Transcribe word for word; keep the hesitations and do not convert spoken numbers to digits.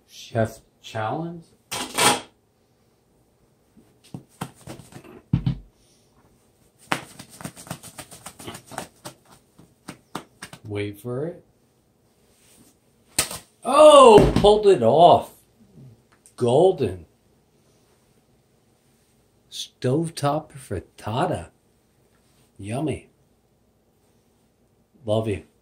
Chef challenge. Wait for it. Oh, pulled it off. Golden. Stovetop frittata. Yummy. Love you.